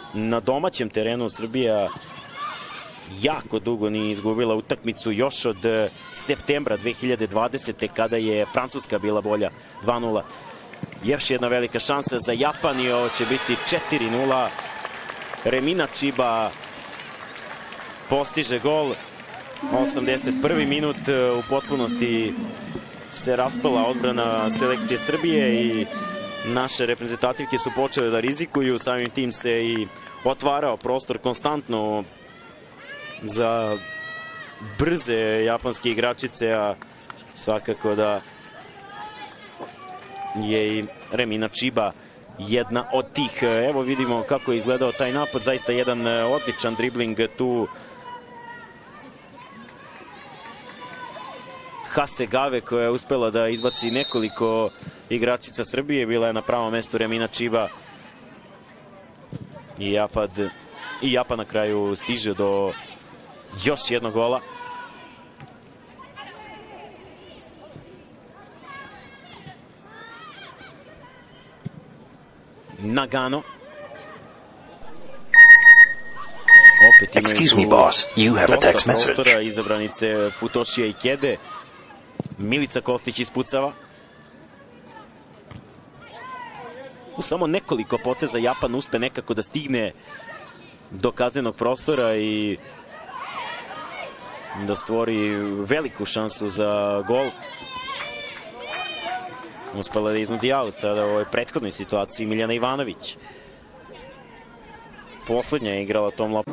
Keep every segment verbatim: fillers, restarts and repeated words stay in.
na domaćem terenu Srbija jako dugo nije izgubila utakmicu, još od septembra dve hiljade dvadesete. kada je Francuska bila bolja dva nula. Još jedna velika šansa za Japan i ovo će biti četiri nula. Remina Chiba postiže gol. osamdeset prvi minut, u potpunosti se raspala odbrana selekcije Srbije i naše reprezentativke su počele da rizikuju, samim tim se i otvarao prostor konstantno za brze japanske igračice, a svakako da je i Remina Chiba jedna od tih. Evo vidimo kako je izgledao taj napad, zaista jedan odličan dribling tu Hasegave, koja je uspela da izbaci nekoliko igračica Srbije, bila je na pravom mestu Remina Chiba i Japan, i Japan na kraju stiže do još jednog gola. Nagano. Opet imaju tu dosta prostora, izabranice Futošija i Kede. Milica Kostić ispucava. U samo nekoliko poteza Japan uspe nekako da stigne do kaznenog prostora i da stvori veliku šansu za gol. Uspela da iznudi aut sada u ovoj prethodnoj situaciji Miljana Ivanović. Poslednja je igrala tom loptom.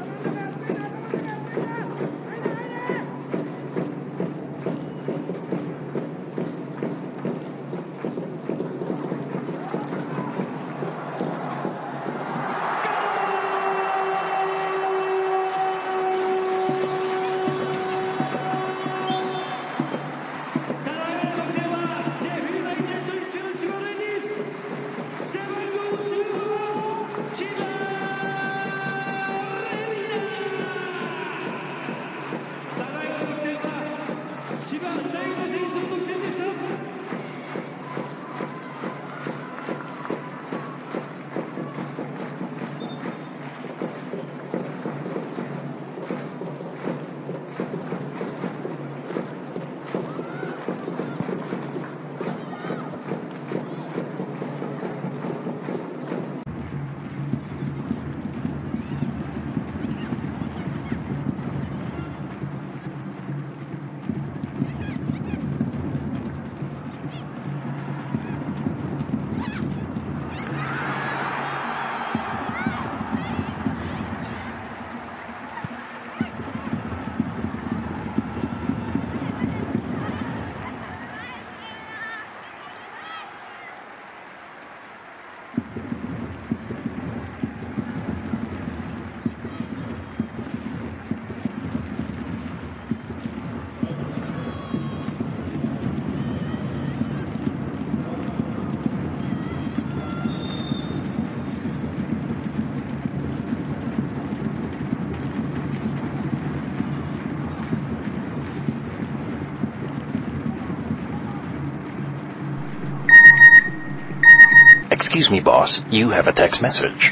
Excuse me, boss. You have a text message.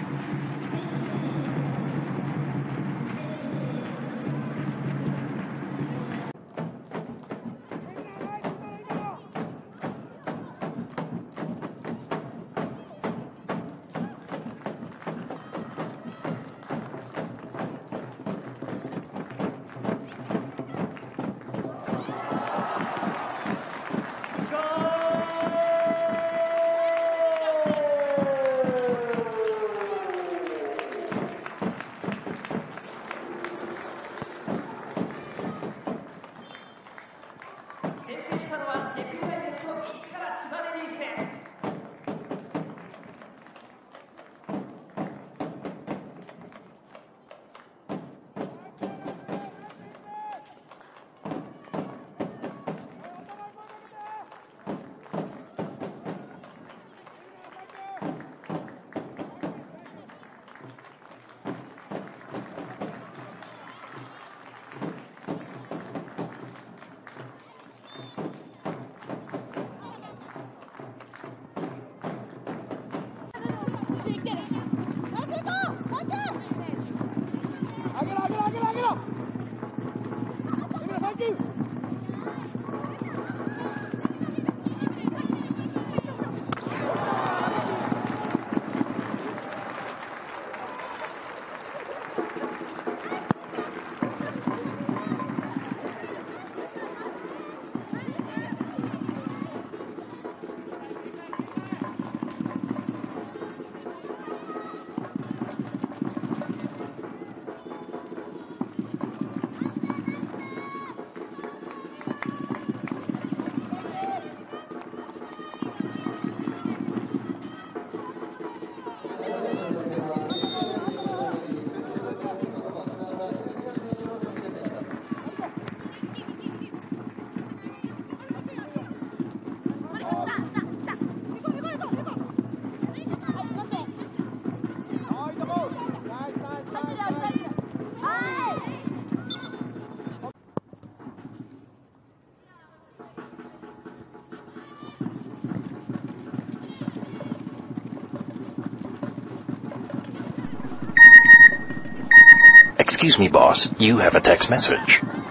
Excuse me, boss. You have a text message.